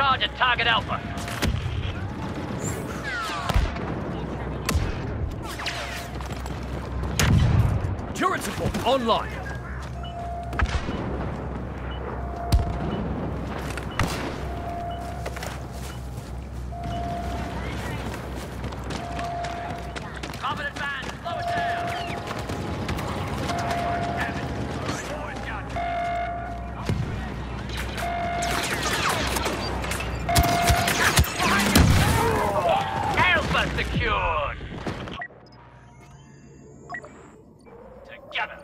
charge at target Alpha. Turret support online. Confident man, slow it down. Alpha secured. Together.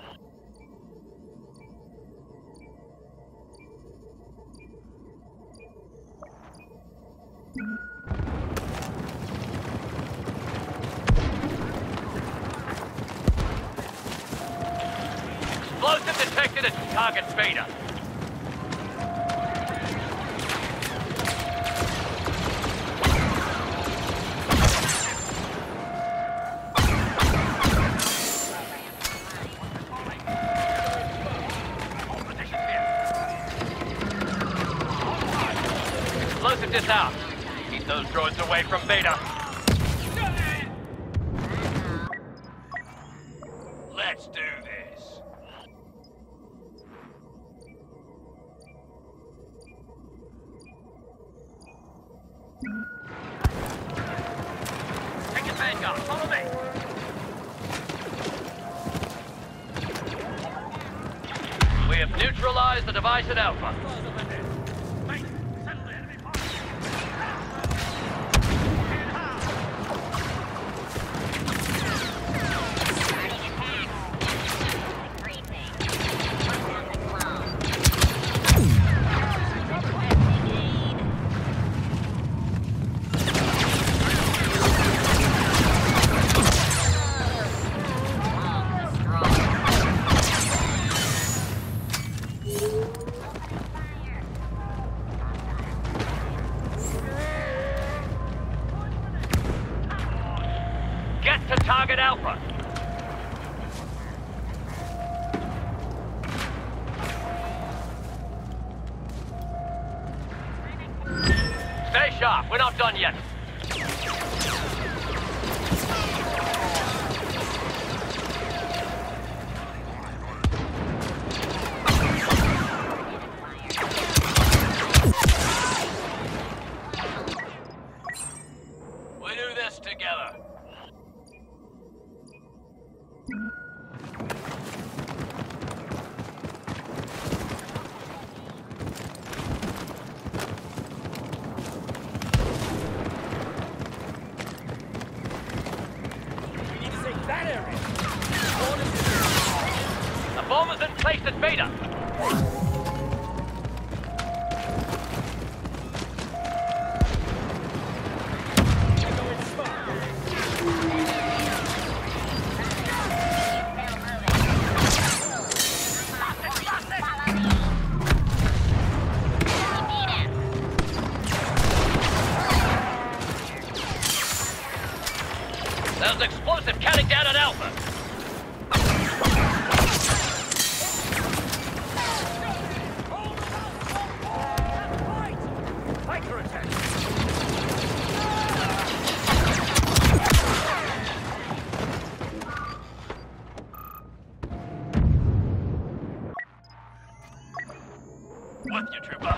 Explosive detected at target Beta. Explosive disarmed. Keep those droids away from Beta. Let's do this. Take it, Vanguard. Follow me. We have neutralized the device at Alpha. Get to target Alpha. Stay sharp. We're not done yet. We do this together. That area. The bomb is in place at Beta. There's explosive counting down at Alpha. Hiker attack. With you, trooper.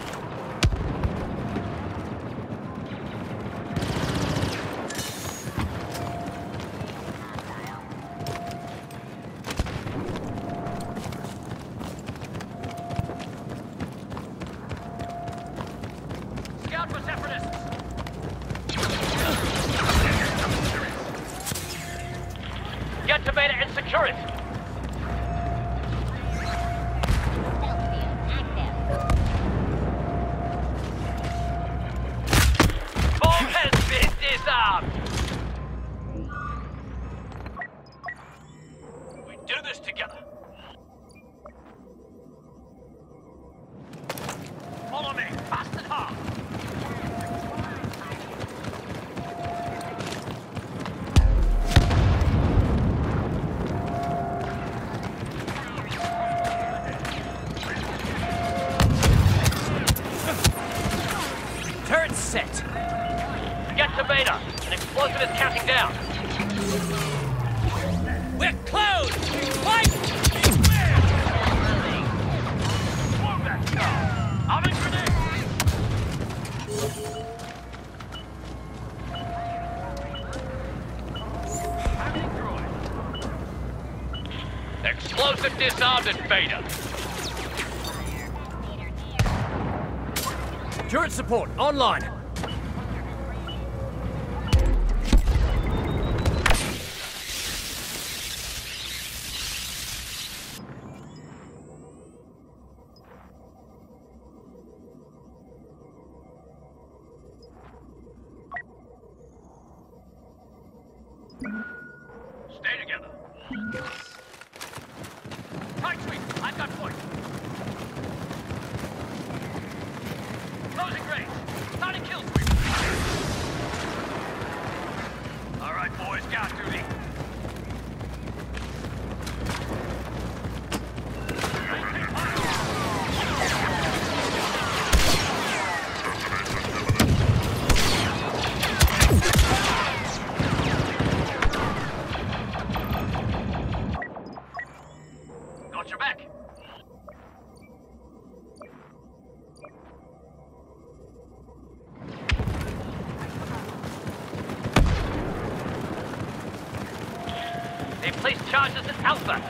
Scout for separatists. Get to Beta and secure it. Bomb has been disarmed. We do this together. Follow me, fast and hard. Turret set. Get to Beta. An explosive is counting down. We're closed! Fight! Move that car. I'm in grenade. Explosive disarmed at Beta. Turret support online. Stay together. Tight sweep. I've got point. Closing range. Starting kill sweep. All right, boys. Gas duty. Got your back. They placed charges at Alpha.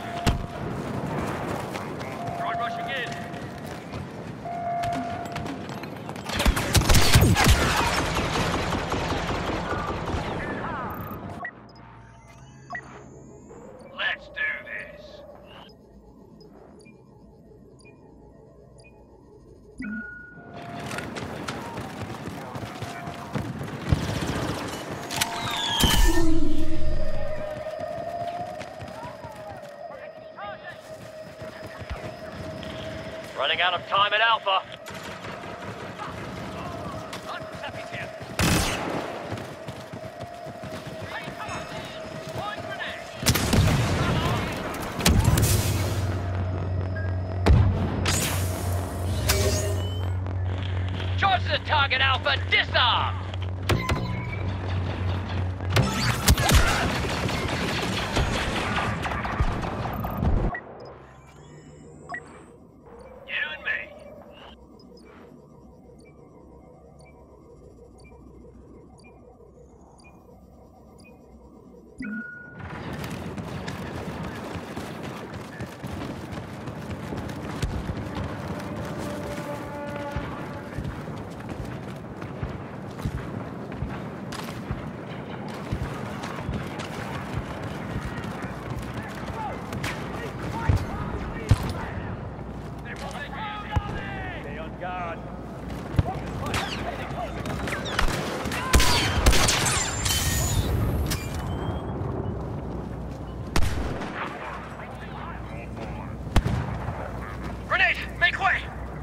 Droid rushing in. Let's do this. Running out of time at Alpha. Charge the target Alpha, disarmed! You and me. Stay on guard. Grenade! Make way!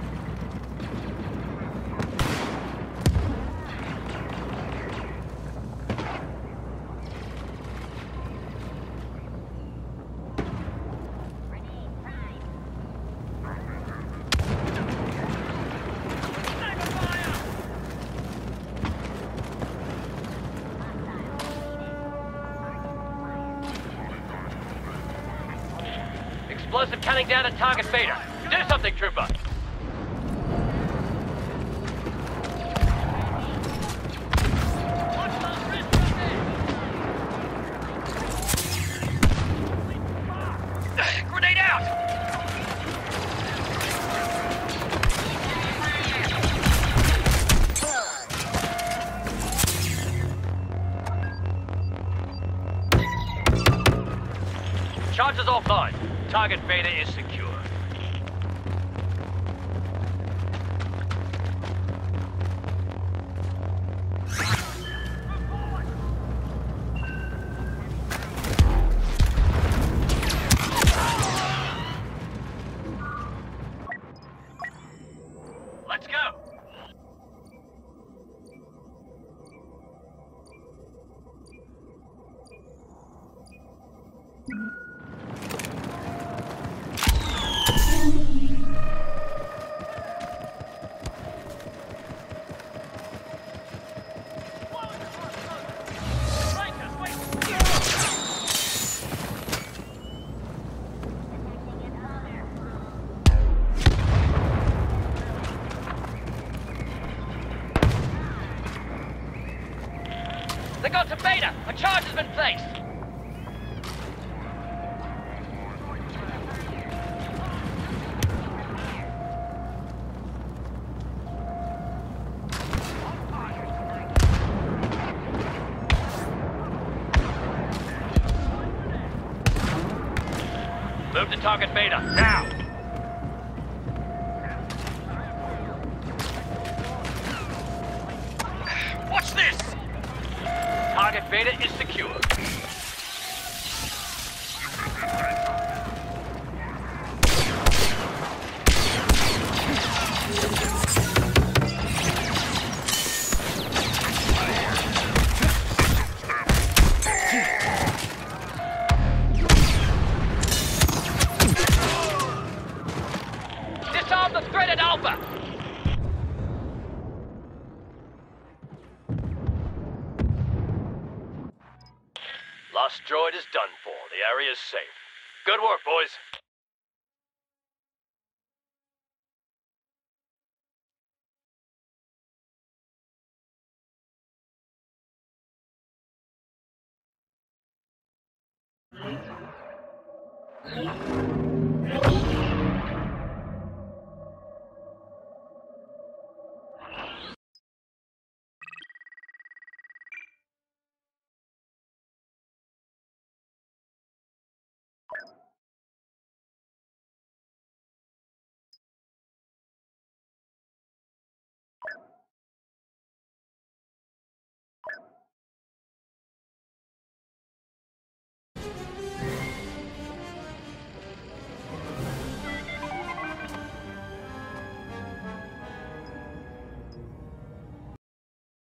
Explosive counting down at target Beta. Do something, Trooper. Grenade out! Charges offline. Target Beta is secure. Let's go. They got to Beta! A charge has been placed! Move to target Beta, now! Watch this! Target Beta is secure. Disarm the threat at Alpha! Lost droid is done for. The area is safe. Good work, boys.